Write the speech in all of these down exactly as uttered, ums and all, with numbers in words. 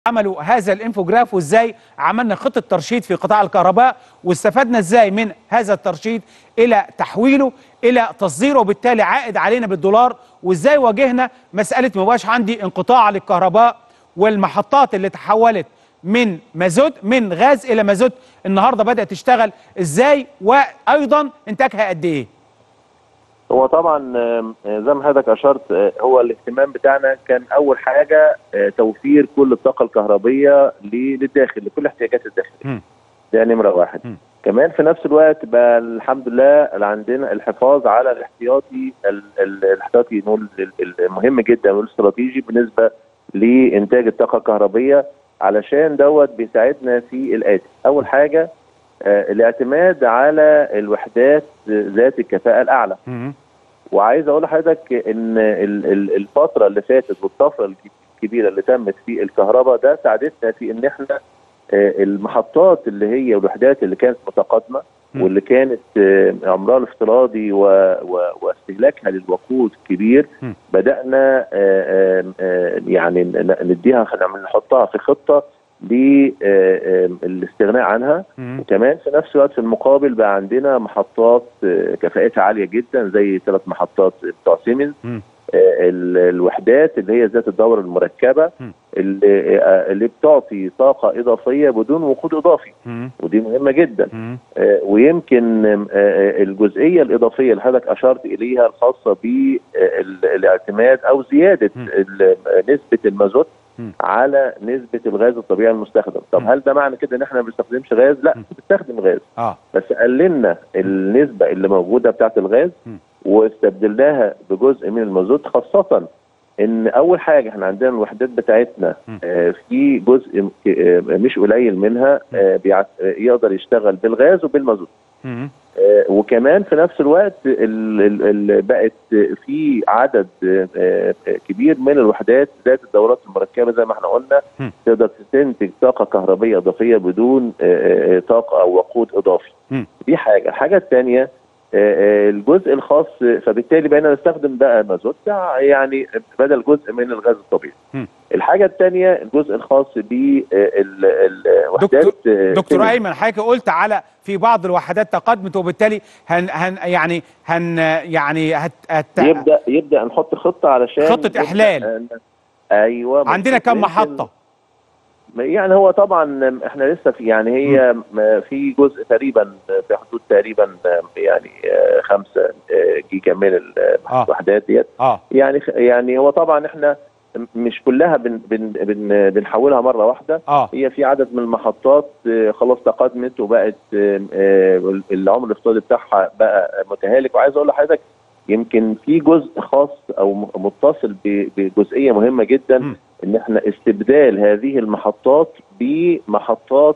عملوا هذا الانفوجراف وازاي عملنا خطة ترشيد في قطاع الكهرباء واستفدنا ازاي من هذا الترشيد الى تحويله الى تصديره وبالتالي عائد علينا بالدولار، وازاي واجهنا مسألة ما بقاش عندي انقطاع للكهرباء والمحطات اللي تحولت من مازوت من غاز الى مازوت النهارده بدأت تشتغل ازاي، وايضا انتاجها قد ايه؟ هو طبعا زي ما حضرتك اشرت، هو الاهتمام بتاعنا كان اول حاجه توفير كل الطاقه الكهربيه للداخل لكل احتياجات الداخل. ده نمره واحد. م. كمان في نفس الوقت بقى الحمد لله عندنا الحفاظ على الاحتياطي الاحتياطي نقول المهم جدا والاستراتيجي بالنسبه لانتاج الطاقه الكهربيه، علشان دوت بيساعدنا في الاتي. اول حاجه آه الاعتماد على الوحدات ذات الكفاءه الاعلى. م- وعايز اقول لحضرتك ان الفتره اللي فاتت والطفره الكبيره اللي تمت في الكهرباء ده ساعدتنا في ان احنا آه المحطات اللي هي الوحدات اللي كانت متقدمه م- واللي كانت آه عمرها الافتراضي واستهلاكها للوقود كبير، م- بدانا آه آه يعني نديها نحطها في خطه للاستغناء عنها. مم. وكمان في نفس الوقت في المقابل بقى عندنا محطات كفاءتها عاليه جدا زي ثلاث محطات بتوع سيمنز، الوحدات اللي هي ذات الدوره المركبه اللي, اللي بتعطي طاقه اضافيه بدون وقود اضافي. مم. ودي مهمه جدا. مم. ويمكن الجزئيه الاضافيه اللي حضرتك اشرت اليها الخاصه بالاعتماد او زياده نسبه المازوت على نسبة الغاز الطبيعي المستخدم. طب هل ده معنى كده ان احنا ما بنستخدمش غاز؟ لا، بنستخدم غاز. آه. بس قللنا النسبة اللي موجودة بتاعت الغاز واستبدلناها بجزء من المازوت، خاصة ان اول حاجة احنا عندنا الوحدات بتاعتنا آه في جزء آه مش قليل منها آه يقدر يشتغل بالغاز وبالمازوت. آه وكمان في نفس الوقت ال ال بقت في عدد آه كبير من الوحدات ذات الدورات المركبه زي ما احنا قلنا تقدر تنتج طاقه كهربيه اضافيه بدون آه طاقه او وقود اضافي. م. دي حاجه. الحاجه الثانيه آه الجزء الخاص، فبالتالي بقينا نستخدم بقى مازوت يعني بدل جزء من الغاز الطبيعي. م. الحاجه الثانيه الجزء الخاص بالوحدات. دكتور, دكتور ايمن، حضرتك قلت على في بعض الوحدات تقدمت وبالتالي هن هن يعني هن يعني هت هت يبدا يبدا نحط خطه علشان خطه احلال. ايوه. عندنا كم محطه؟ يعني هو طبعا احنا لسه في يعني هي م. في جزء تقريبا في حدود تقريبا يعني خمسة جيجا من الوحدات ديت. آه. يعني يعني هو طبعا احنا مش كلها بن بن بن بنحولها مره واحده. آه. هي في عدد من المحطات خلاص تقدمت وبقت العمر الافتراضي بتاعها بقى متهالك. وعايز اقول لحضرتك يمكن في جزء خاص او متصل بجزئيه مهمه جدا، م. ان احنا استبدال هذه المحطات بمحطات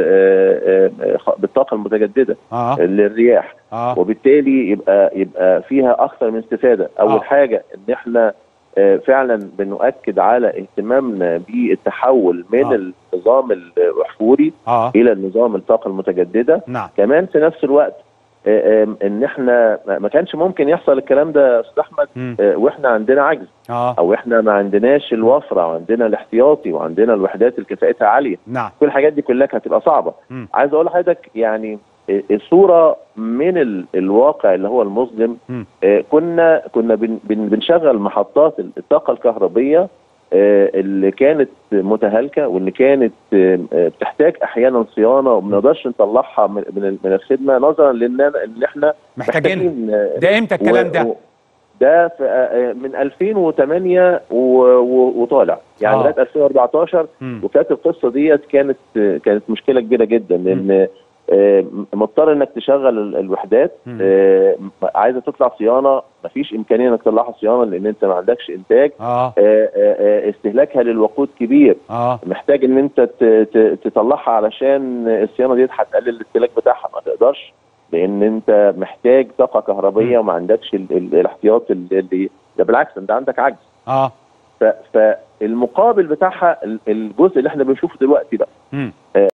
بالطاقه المتجدده آه. للرياح. آه. وبالتالي يبقى يبقى فيها اكثر من استفاده. اول آه. حاجه ان احنا فعلا بنؤكد على اهتمامنا بالتحول من آه. النظام الاحفوري آه. الى النظام الطاقه المتجدده. نعم. كمان في نفس الوقت ان احنا ما كانش ممكن يحصل الكلام ده يا استاذ احمد واحنا عندنا عجز آه. او احنا ما عندناش الوفره وعندنا الاحتياطي وعندنا الوحدات اللي كفاءتها عاليه. نعم. كل الحاجات دي كلها هتبقى صعبه. م. عايز اقول لحضرتك يعني الصوره من ال الواقع اللي هو المظلم. آه كنا كنا بن بن بنشغل محطات الطاقه الكهربيه آه اللي كانت متهالكه واللي كانت آه بتحتاج احيانا صيانه وما بنقدرش نطلعها من من الخدمه نظرا لان ان احنا محتاجين. ده امتى الكلام ده؟ ده في من ألفين وثمانية وطالع يعني لغايه آه. ألفين وأربعتاشر. وكانت القصه ديت كانت كانت مشكله كبيره جدا لان آه مضطر انك تشغل الوحدات آه عايزه تطلع صيانه مفيش امكانيه انك تطلعها صيانه لان انت ما عندكش انتاج. آه. آه آه استهلاكها للوقود كبير. آه. محتاج ان انت تطلعها علشان الصيانه ديت هتقلل الاستهلاك بتاعها، ما تقدرش لان انت محتاج طاقه كهربيه وما عندكش الاحتياط اللي ده، بالعكس انت عندك عجز. اه فالمقابل بتاعها الجزء اللي احنا بنشوفه دلوقتي بقى